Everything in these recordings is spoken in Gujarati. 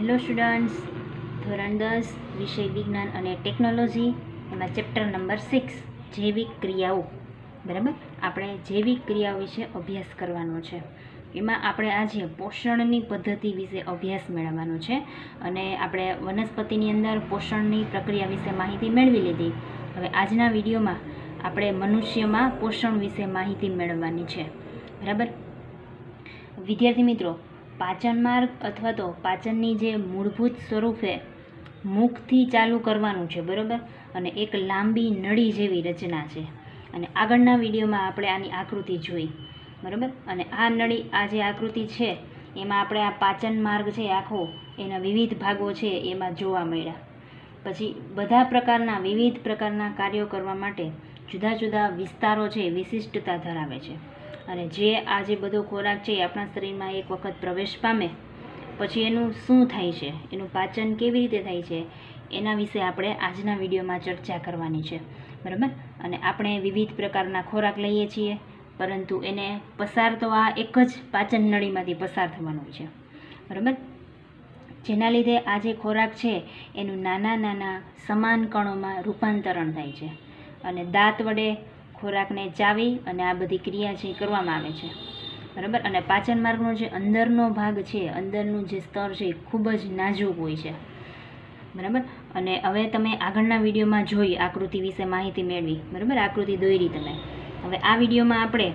હેલો સ્ટુડન્ટ્સ, ધોરણ 10 વિષય વિજ્ઞાન અને ટેકનોલોજી, એમાં ચેપ્ટર નંબર 6 જૈવિક ક્રિયાઓ. બરાબર, આપણે જૈવિક ક્રિયાઓ વિશે અભ્યાસ કરવાનો છે. એમાં આપણે આજે પોષણની પદ્ધતિ વિશે અભ્યાસ મેળવવાનો છે. અને આપણે વનસ્પતિની અંદર પોષણની પ્રક્રિયા વિશે માહિતી મેળવી લીધી. હવે આજના વિડીયોમાં આપણે મનુષ્યમાં પોષણ વિશે માહિતી મેળવવાની છે. બરાબર વિદ્યાર્થી મિત્રો, પાચન માર્ગ અથવા તો પાચનની જે મૂળભૂત સ્વરૂપે મુખથી ચાલુ કરવાનું છે. બરાબર, અને એક લાંબી નળી જેવી રચના છે. અને આગળના વિડીયોમાં આપણે આની આકૃતિ જોઈ. બરાબર, અને આ નળી, આ જે આકૃતિ છે એમાં આપણે આ પાચન માર્ગ છે આખો, એના વિવિધ ભાગો છે એમાં જોવા મળ્યા. પછી બધા પ્રકારના વિવિધ પ્રકારના કાર્યો કરવા માટે જુદા જુદા વિસ્તારો છે વિશિષ્ટતા ધરાવે છે. અને જે આ જે બધો ખોરાક છે એ આપણા શરીરમાં એક વખત પ્રવેશ પામે પછી એનું શું થાય છે, એનું પાચન કેવી રીતે થાય છે, એના વિશે આપણે આજના વિડીયોમાં ચર્ચા કરવાની છે. બરાબર, અને આપણે વિવિધ પ્રકારના ખોરાક લઈએ છીએ, પરંતુ એને પસાર તો આ એક જ પાચન નળીમાંથી પસાર થવાનું છે. બરાબર, જેના લીધે આ જે ખોરાક છે એનું નાના નાના સમાન કણોમાં રૂપાંતરણ થાય છે. અને દાંત વડે ખોરાકને ચાવી અને આ બધી ક્રિયા છે એ કરવામાં આવે છે. બરાબર, અને પાચન માર્ગનો જે અંદરનો ભાગ છે, અંદરનું જે સ્તર છે એ ખૂબ જ નાજુક હોય છે. બરાબર, અને હવે તમે આગળના વિડીયોમાં જોઈ આકૃતિ વિશે માહિતી મેળવી. બરાબર, આકૃતિ દોરી તમે. હવે આ વિડીયોમાં આપણે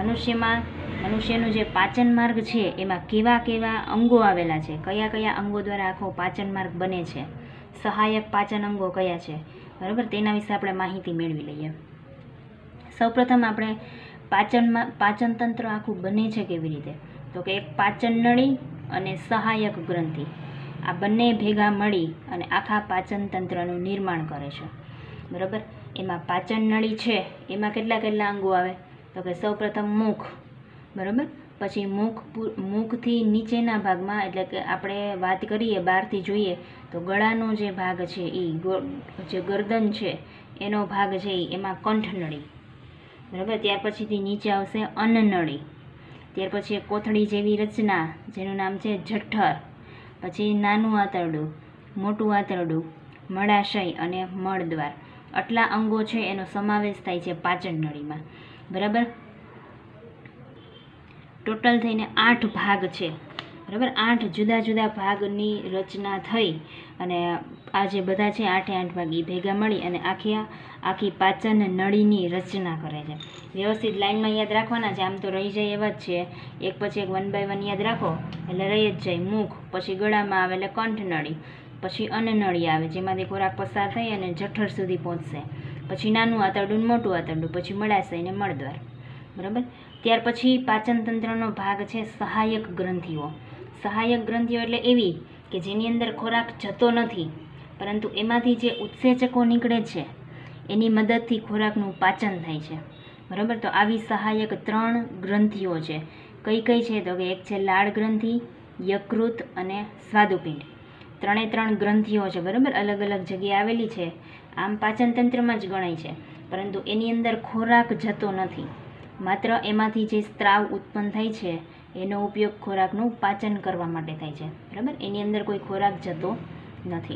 મનુષ્યનું જે પાચન માર્ગ છે એમાં કેવા કેવા અંગો આવેલા છે, કયા કયા અંગો દ્વારા આખો પાચન માર્ગ બને છે, સહાયક પાચન અંગો કયા છે. બરાબર, તેના વિશે આપણે માહિતી મેળવી લઈએ. સૌપ્રથમ આપણે પાચન તંત્ર આખું બને છે કેવી રીતે, તો કે એક પાચન નળી અને સહાયક ગ્રંથિ, આ બંને ભેગા મળી અને આખા પાચન તંત્રનું નિર્માણ કરે છે. બરાબર, એમાં પાચન નળી છે એમાં કેટલા અંગો આવે, તો કે સૌપ્રથમ મુખ. બરાબર, પછી મુખથી નીચેના ભાગમાં, એટલે કે આપણે વાત કરીએ બહારથી જોઈએ તો ગળાનો જે ભાગ છે એ જે ગરદન છે એનો ભાગ છે એમાં કંઠનળી. બરાબર, ત્યાર પછીથી નીચે આવશે અન્નનળી. ત્યાર પછી કોથળી જેવી રચના જેનું નામ છે જઠર. પછી નાનું આંતરડું, મોટું આંતરડું, મળાશય અને મળદ્વાર. આટલા અંગો છે એનો સમાવેશ થાય છે પાચન નળીમાં. બરાબર, ટોટલ થઈને 8 ભાગ છે. બરાબર, 8 જુદા જુદા ભાગની રચના થઈ અને આ જે બધા છે 8 ભાગ એ ભેગા મળી અને આખી પાચન નળીની રચના કરે છે. વ્યવસ્થિત લાઈનમાં યાદ રાખવાના છે, આમ તો રહી જાય એવા જ છે. એક પછી એક 1 by 1 યાદ રાખો એટલે રહી જ જાય. મુખ, પછી ગળામાં આવે એટલે કંઠનળી, પછી અન્નનળી આવે જેમાંથી ખોરાક પસાર થઈ અને જઠર સુધી પહોંચશે. પછી નાનું આંતરડું, મોટું આંતરડું, પછી મળાશય અને મળદ્વાર. બરાબર, ત્યાર પછી પાચન તંત્રનો ભાગ છે સહાયક ગ્રંથિઓ. સહાયક ગ્રંથિઓ એટલે એવી કે જેની અંદર ખોરાક જતો નથી, પરંતુ એમાંથી જે ઉત્સેચકો નીકળે છે એની મદદથી ખોરાકનું પાચન થાય છે. બરાબર, તો આવી સહાયક 3 ગ્રંથિઓ છે. કઈ છે, તો કે એક છે લાળ ગ્રંથિ, યકૃત અને સ્વાદુપિંડ. 3 ગ્રંથિઓ છે. બરાબર, અલગ અલગ જગ્યાએ આવેલી છે. આમ પાચન તંત્રમાં જ ગણાય છે, પરંતુ એની અંદર ખોરાક જતો નથી. માત્ર એમાંથી જે સ્ત્રાવ ઉત્પન્ન થાય છે એનો ઉપયોગ ખોરાકનું પાચન કરવા માટે થાય છે. બરાબર, એની અંદર કોઈ ખોરાક જતો નથી.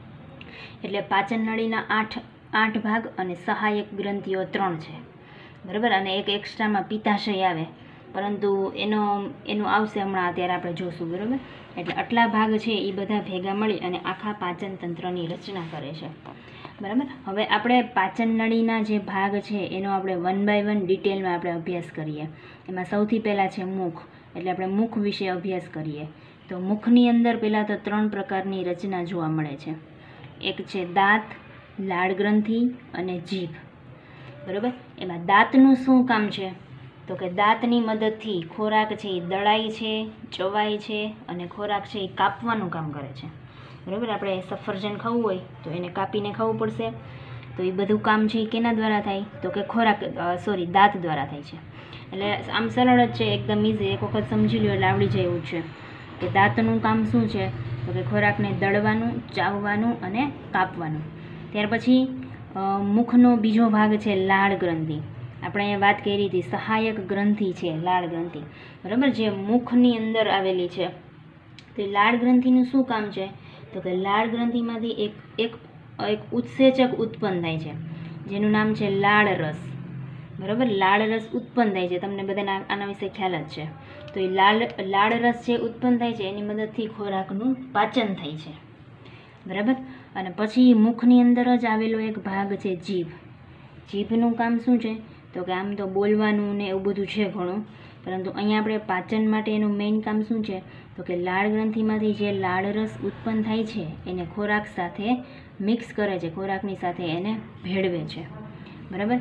એટલે પાચન નળીના 8 ભાગ અને સહાયક ગ્રંથિઓ 3 છે. બરાબર, અને એક એક્સ્ટ્રામાં પિત્તાશય આવે, પરંતુ એનું આવશે હમણાં, અત્યારે આપણે જોશું. બરાબર, એટલે આટલા ભાગ છે એ બધા ભેગા મળી અને આખા પાચન તંત્રની રચના કરે છે. બરાબર, હવે આપણે પાચન નળીના જે ભાગ છે એનો આપણે 1 by 1 ડિટેલમાં આપણે અભ્યાસ કરીએ. એમાં સૌથી પહેલાં છે મુખ, એટલે આપણે મુખ વિશે અભ્યાસ કરીએ. તો મુખની અંદર પહેલાં તો 3 પ્રકારની રચના જોવા મળે છે. એક છે દાંત, લાળ ગ્રંથિ અને જીભ. બરાબર, એમાં દાંતનું શું કામ છે, તો કે દાંતની મદદથી ખોરાક છે એ દળાય છે, ચવાય છે અને ખોરાક છે એ કાપવાનું કામ કરે છે. બરાબર, આપણે સફરજન ખાવું હોય તો એને કાપીને ખાવું પડશે, તો એ બધું કામ છે એ કેના દ્વારા થાય, તો કે દાંત દ્વારા થાય છે. એટલે આમ સરળ જ છે, એકદમ ઇઝી. એક વખત સમજી લો એટલે આવડી જાય એવું છે કે દાંતનું કામ શું છે, તો કે ખોરાકને દળવાનું, ચાવવાનું અને કાપવાનું. ત્યાર પછી મુખનો બીજો ભાગ છે લાળ ગ્રંથિ. આપણે અહીંયા વાત કરી હતી સહાયક ગ્રંથિ છે લાળ ગ્રંથિ. બરાબર, જે મુખની અંદર આવેલી છે તો એ લાળ ગ્રંથિનું શું કામ છે? તો કે લાળ ગ્રંથિમાંથી એક ઉત્સેચક ઉત્પન્ન થાય છે જેનું નામ છે લાળ રસ. બરાબર, લાળ રસ ઉત્પન્ન થાય છે, તમને બધાને આના વિશે ખ્યાલ જ છે. તો એ લાળ રસ જે ઉત્પન્ન થાય છે એની મદદથી ખોરાકનું પાચન થાય છે. બરાબર, અને પછી મુખની અંદર જ આવેલો એક ભાગ છે જીભ. જીભનું કામ શું છે? તો કે આમ તો બોલવાનું ને એવું બધું છે ઘણું, પરંતુ અહીંયા આપણે પાચન માટે એનું મેઇન કામ શું છે? તો કે લાળ ગ્રંથિમાંથી જે લાળ રસ ઉત્પન્ન થાય છે એને ખોરાક સાથે મિક્સ કરે છે, ખોરાકની સાથે એને ભેળવે છે. બરાબર,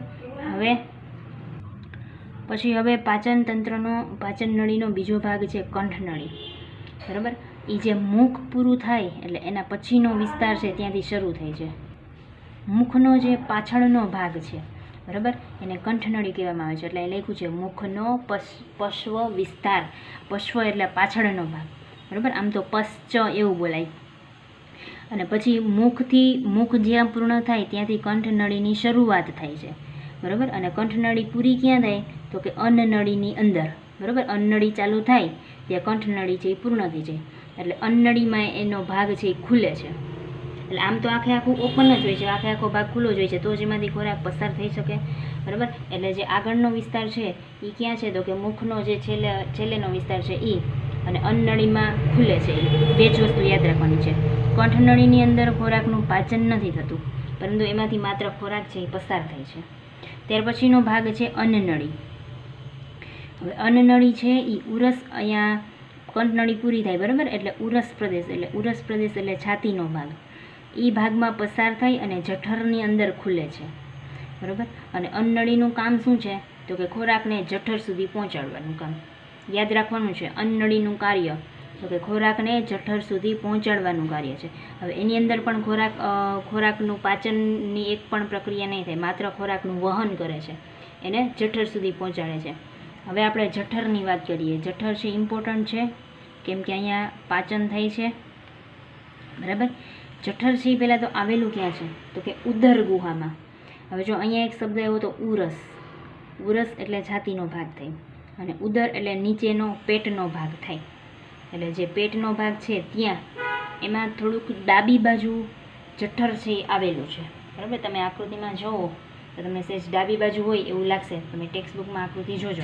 હવે પાચન નળીનો બીજો ભાગ છે કંઠનળી. બરાબર, એ જે મુખ પૂરું થાય એટલે એના પછીનો વિસ્તાર છે ત્યાંથી શરૂ થાય છે. મુખનો જે પાછળનો ભાગ છે, બરાબર, એને કંઠનળી કહેવામાં આવે છે. એટલે એ લખ્યું છે મુખનો પશ્વ વિસ્તાર. પશ્વ એટલે પાછળનો ભાગ. બરાબર, આમ તો પશ્ચ એવું બોલાય. અને પછી મુખ જ્યાં પૂર્ણ થાય ત્યાંથી કંઠનળીની શરૂઆત થાય છે. બરાબર, અને કંઠનળી પૂરી ક્યાં થાય? તો કે અન્નનળીની અંદર. બરાબર, અન્નનળી ચાલુ થાય ત્યાં કંઠનળી છે એ પૂર્ણ થઈ જાય. એટલે અન્નનળીમાં એનો ભાગ છે એ ખુલે છે. એટલે આમ તો આખું ઓપન જ હોય છે, આખો ભાગ ખુલ્લો જ હોય છે, તો જ એમાંથી ખોરાક પસાર થઈ શકે. બરાબર, એટલે જે આગળનો વિસ્તાર છે એ ક્યાં છે? તો કે મુખનો જે છેલ્લેનો વિસ્તાર છે એ, અને અન્નનળીમાં ખુલે છે. બે જ વસ્તુ યાદ રાખવાની છે. કંઠનળીની અંદર ખોરાકનું પાચન નથી થતું, પરંતુ એમાંથી માત્ર ખોરાક છે એ પસાર થાય છે. ત્યાર પછીનો ભાગ છે અન્નનળી. હવે અન્નનળી છે એ ઉરસ, અહીંયા કંઠનળી પૂરી થાય, બરાબર, એટલે ઉરસ પ્રદેશ એટલે છાતીનો ભાગ. એ ભાગમાં પસાર થઈ અને જઠરની અંદર ખુલે છે. બરાબર, અને અન્નનળીનું કામ શું છે? તો કે ખોરાકને જઠર સુધી પહોંચાડવાનું કામ. યાદ રાખવાનું છે, અન્નનળીનું કાર્ય તો કે ખોરાકને જઠર સુધી પહોંચાડવાનું કાર્ય છે. હવે એની અંદર પણ ખોરાકનું પાચનની એક પણ પ્રક્રિયા નહીં થાય, માત્ર ખોરાકનું વહન કરે છે, એને જઠર સુધી પહોંચાડે છે. હવે આપણે જઠરની વાત કરીએ. જઠર છે ઇમ્પોર્ટન્ટ છે, કેમ કે અહીંયા પાચન થાય છે. બરાબર, જઠર છે એ પહેલાં તો આવેલું ક્યાં છે? તો કે ઉદર ગુહામાં. હવે જો અહીંયા એક શબ્દ આવ્યો તો ઉરસ. ઉરસ એટલે છાતીનો ભાગ થાય, અને ઉદર એટલે નીચેનો પેટનો ભાગ થાય. એટલે જે પેટનો ભાગ છે ત્યાં એમાં થોડુંક ડાબી બાજુ જઠર છે એ આવેલું છે. બરાબર, તમે આકૃતિમાં જોવો તો તમને સહેજ ડાબી બાજુ હોય એવું લાગશે, તમે ટેક્સ્ટ બુકમાં આકૃતિ જોજો.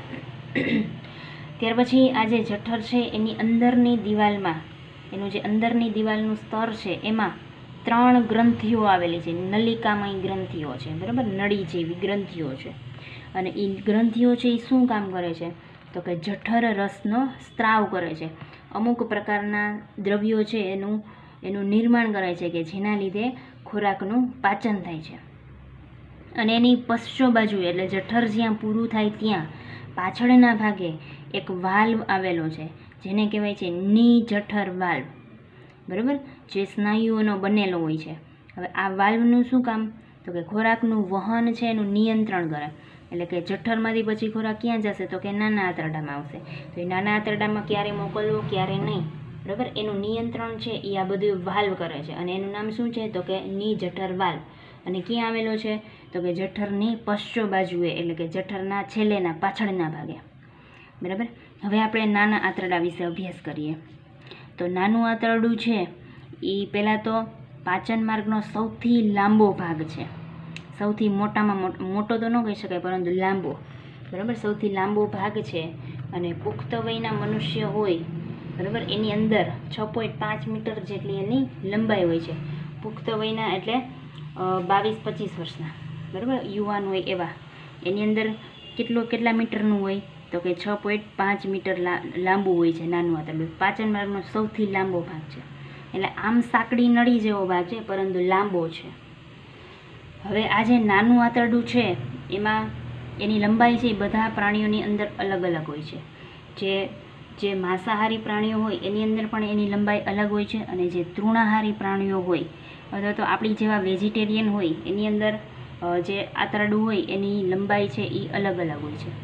ત્યાર પછી આ જે જઠર છે એની અંદરની દિવાલમાં, એનું જે અંદરની દિવાલનું સ્તર છે એમાં 3 ગ્રંથિઓ આવેલી છે, નલિકામય ગ્રંથિઓ છે. બરાબર, નળી જેવી ગ્રંથિઓ છે. અને એ ગ્રંથિઓ છે એ શું કામ કરે છે? તો કે જઠર રસનો સ્ત્રાવ કરે છે. અમુક પ્રકારના દ્રવ્યો છે એનું નિર્માણ કરે છે કે જેના લીધે ખોરાકનું પાચન થાય છે. અને એની પશ્ચ બાજુ એટલે જઠર જ્યાં પૂરું થાય ત્યાં પાછળના ભાગે એક વાલ્વ આવેલો છે જેને કહેવાય છે નિજઠર વાલ્વ. બરાબર, જે સ્નાયુઓનો બનેલો હોય છે. હવે આ વાલ્વનું શું કામ? તો કે ખોરાકનું વહન છે એનું નિયંત્રણ કરે. એટલે કે જઠરમાંથી પછી ખોરાક ક્યાં જશે? તો કે નાના આંતરડામાં આવશે. તો એ નાના આંતરડામાં ક્યારે મોકલવો, ક્યારે નહીં, બરાબર, એનું નિયંત્રણ છે એ આ બધું વાલ્વ કરે છે. અને એનું નામ શું છે? તો કે નિજઠર વાલ્વ. અને ક્યાં આવેલો છે? તો કે જઠરની પશ્ચ બાજુએ, એટલે કે જઠરના છેલ્લેના પાછળના ભાગે. બરાબર, હવે આપણે નાના આંતરડા વિશે અભ્યાસ કરીએ. તો નાનું આંતરડું છે એ પહેલાં તો પાચન માર્ગનો સૌથી લાંબો ભાગ છે. સૌથી મોટામાં મોટો તો ન કહી શકાય, પરંતુ લાંબો. બરાબર, સૌથી લાંબો ભાગ છે. અને પુખ્ત વયના મનુષ્ય હોય, બરાબર, એની અંદર 6.5 મીટર જેટલી એની લંબાઈ હોય છે. પુખ્ત વયના એટલે 22-25 વર્ષના, બરાબર, યુવાન હોય એવા. એની અંદર કેટલા મીટરનું હોય? તો કે 6.5 મીટર લાંબુ હોય છે નાનું આંતરડું. પાચન માર્ગનો સૌથી લાંબો ભાગ છે. એટલે આમ સાંકડી નળી જેવો ભાગ છે, પરંતુ લાંબો છે. હવે આ જે નાનું આંતરડું છે એમાં એની લંબાઈ છે એ બધા પ્રાણીઓની અંદર અલગ અલગ હોય છે. જે માંસાહારી પ્રાણીઓ હોય એની અંદર પણ એની લંબાઈ અલગ હોય છે, અને જે તૃણાહારી પ્રાણીઓ હોય અથવા તો આપણી જેવા વેજીટેરિયન હોય એની અંદર જે આંતરડું હોય એની લંબાઈ છે એ અલગ અલગ હોય છે.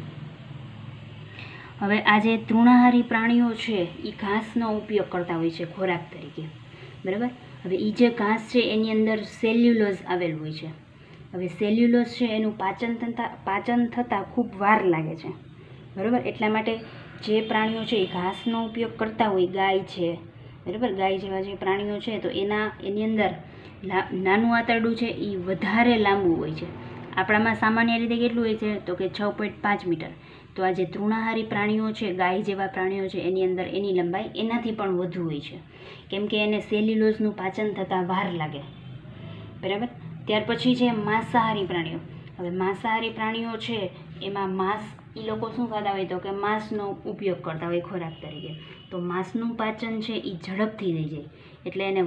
હવે આ જે તૃણાહારી પ્રાણીઓ છે એ ઘાસનો ઉપયોગ કરતા હોય છે ખોરાક તરીકે. બરાબર, હવે એ જે ઘાસ છે એની અંદર સેલ્યુલોઝ આવેલું હોય છે. હવે સેલ્યુલોઝ છે એનું પાચન થતાં ખૂબ વાર લાગે છે. બરાબર, એટલા માટે જે પ્રાણીઓ છે એ ઘાસનો ઉપયોગ કરતા હોય, ગાય છે બરાબર, ગાય જેવા જે પ્રાણીઓ છે તો એની અંદર નાનું આંતરડું છે એ વધારે લાંબુ હોય છે. આપણામાં સામાન્ય રીતે કેટલું હોય છે તો કે 6.5 મીટર. તો આ જે તૃણાહારી પ્રાણીઓ છે, ગાય જેવા પ્રાણીઓ છે, એની અંદર એની લંબાઈ એનાથી પણ વધુ હોય છે, કેમ કે એને સેલ્યુલોઝનું પાચન થતાં વાર લાગે, બરાબર. ત્યાર પછી છે માંસાહારી પ્રાણીઓ. હવે માંસાહારી પ્રાણીઓ છે એમાં માંસ, એ લોકો શું ખાતા હોય તો કે માંસનો ઉપયોગ કરતા હોય ખોરાક તરીકે. તો માંસનું પાચન છે એ ઝડપથી થઈ જાય, એટલે એને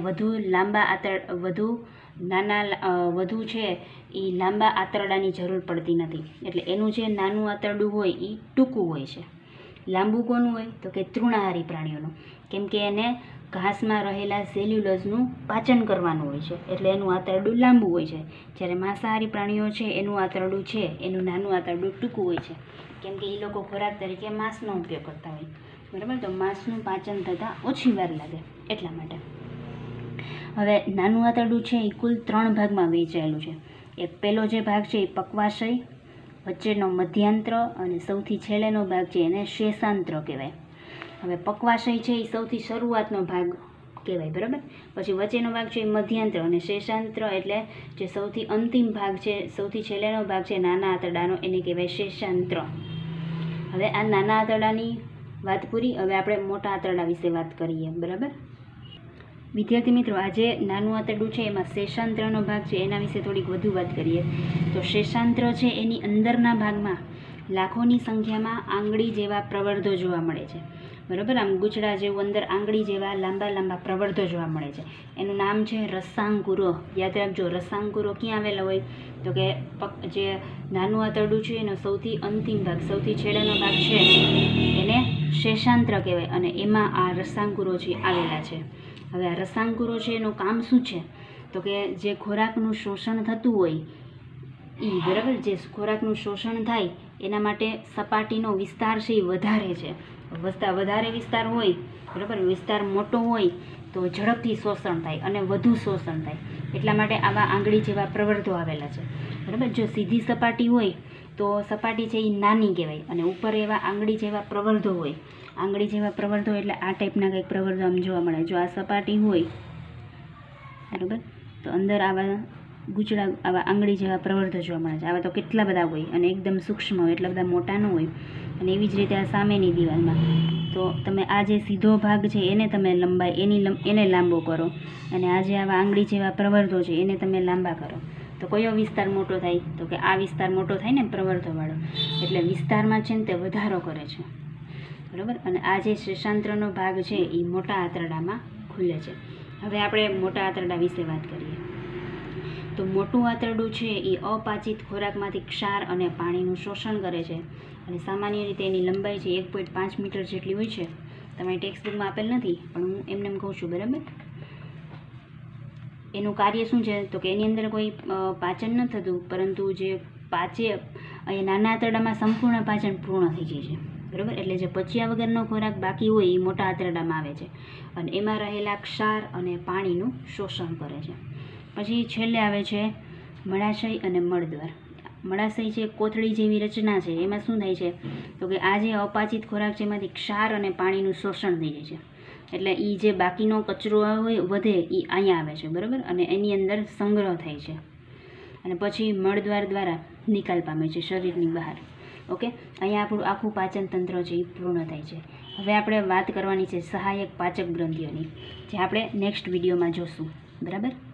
વધુ છે એ લાંબા આંતરડાની જરૂર પડતી નથી. એટલે એનું જે નાનું આંતરડું હોય એ ટૂંકું હોય છે. લાંબુ કોનું હોય તો કે તૃણાહારી પ્રાણીઓનું, કેમ કે એને ઘાસમાં રહેલા સેલ્યુલોઝનું પાચન કરવાનું હોય છે, એટલે એનું આંતરડું લાંબુ હોય છે. જ્યારે માંસાહારી પ્રાણીઓ છે એનું આંતરડું છે, એનું નાનું આંતરડું ટૂંકું હોય છે, કેમ કે એ લોકો ખોરાક તરીકે માંસનો ઉપયોગ કરતા હોય, બરાબર. તો માંસનું પાચન થતાં ઓછી વાર લાગે એટલા માટે. હવે નાનું આંતરડું છે એ કુલ 3 ભાગમાં વહેંચાયેલું છે. એક પહેલો જે ભાગ છે એ પક્વાશય, વચ્ચેનો મધ્યાંત્ર અને સૌથી છેલ્લેનો ભાગ છે એને શેષાંત્ર કહેવાય. હવે પક્વાશય છે એ સૌથી શરૂઆતનો ભાગ કહેવાય, બરાબર. પછી વચ્ચેનો ભાગ છે એ મધ્યાંત્ર અને શેષાંત્ર એટલે જે સૌથી અંતિમ ભાગ છે, સૌથી છેલ્લેનો ભાગ છે નાના આંતરડાનો, એને કહેવાય શેષાંત્ર. હવે આ નાના આંતરડાની વાત પૂરી. હવે આપણે મોટા આંતરડા વિશે વાત કરીએ, બરાબર. વિદ્યાર્થી મિત્રો, આ જે નાનું આંતરડું છે એમાં શેષાંત્રનો ભાગ છે એના વિશે થોડીક વધુ વાત કરીએ. તો શેષાંત્ર છે એની અંદરના ભાગમાં લાખોની સંખ્યામાં આંગળી જેવા પ્રવર્ધો જોવા મળે છે, બરાબર. આમ ગૂંચડા જેવું અંદર આંગળી જેવા લાંબા લાંબા પ્રવર્ધો જોવા મળે છે. એનું નામ છે રસાંકુરો. યાદ રાખજો, રસાંકુરો ક્યાં આવેલા હોય તો કે જે નાનું આંતરડું છે એનો સૌથી અંતિમ ભાગ, સૌથી છેલ્લાનો ભાગ છે એને શેષાંત્ર કહેવાય, અને એમાં આ રસાંકુરો છે આવેલા છે. હવે આ રસાંકુરો છે એનું કામ શું છે તો કે જે ખોરાકનું શોષણ થતું હોય બરાબર, જે ખોરાકનું શોષણ થાય એના માટે સપાટીનો વિસ્તાર છે એ વધારે છે. વધારે વિસ્તાર હોય, બરાબર, વિસ્તાર મોટો હોય તો ઝડપથી શોષણ થાય અને વધુ શોષણ થાય, એટલા માટે આવા આંગળી જેવા પ્રવર્ધો આવેલા છે, બરાબર. જો સીધી સપાટી હોય તો સપાટી છે એ નાની કહેવાય, અને ઉપર એવા આંગળી જેવા પ્રવર્ધો હોય. આંગળી જેવા પ્રવર્ધો એટલે આ ટાઈપના કંઈક પ્રવર્ધો આમ જોવા મળે. જો આ સપાટી હોય, બરાબર, તો અંદર આવા ગૂંચડા, આવા આંગળી જેવા પ્રવર્ધો જોવા મળે છે. આવા તો કેટલા બધા હોય અને એકદમ સૂક્ષ્મ હોય, એટલા બધા મોટા ન હોય. અને એવી જ રીતે આ સામેની દિવાલમાં તો તમે આ જે સીધો ભાગ છે એને તમે એને લાંબો કરો, અને આ જે આવા આંગળી જેવા પ્રવર્ધો છે એને તમે લાંબા કરો, તો કયો વિસ્તાર મોટો થાય તો કે આ વિસ્તાર મોટો થાય ને, પ્રવર્ધોવાળો. એટલે વિસ્તારમાં છે ને તે વધારો કરે છે, બરાબર. અને આ જે શેષાંત્રનો ભાગ છે એ મોટા આંતરડામાં ખુલે છે. હવે આપણે મોટા આંતરડા વિશે વાત કરીએ. તો મોટું આંતરડું છે એ અપાચિત ખોરાકમાંથી ક્ષાર અને પાણીનું શોષણ કરે છે, અને સામાન્ય રીતે એની લંબાઈ છે 1.5 મીટર જેટલી હોય છે. તમારી ટેક્સ્ટ બુકમાં આપેલ નથી, પણ હું એમને કહું છું, બરાબર. એનું કાર્ય શું છે તો કે એની અંદર કોઈ પાચન ન થતું, પરંતુ જે અહીંયા નાના આંતરડામાં સંપૂર્ણ પાચન પૂર્ણ થઈ જાય છે, બરાબર. એટલે જે પચ્યા વગરનો ખોરાક બાકી હોય એ મોટા આંતરડામાં આવે છે, અને એમાં રહેલા ક્ષાર અને પાણીનું શોષણ કરે છે. પછી છેલ્લે આવે છે મળાશય અને મળદ્વાર. મળાશય છે કોથળી જેવી રચના છે. એમાં શું થાય છે તો કે આ જે અપાચિત ખોરાક છે એમાંથી ક્ષાર અને પાણીનું શોષણ થઈ જાય છે, એટલે એ જે બાકીનો કચરો હોય વધે એ અહીંયા આવે છે, બરાબર, અને એની અંદર સંગ્રહ થાય છે, અને પછી મળદ્વાર દ્વારા નિકાલ પામે છે શરીરની બહાર. ઓકે, અહીંયા આપણું આખું પાચન તંત્ર છે એ પૂર્ણ થાય છે. હવે આપણે વાત કરવાની છે સહાયક પાચક ગ્રંથિઓની, જે આપણે નેક્સ્ટ વિડીયોમાં જોશું, બરાબર.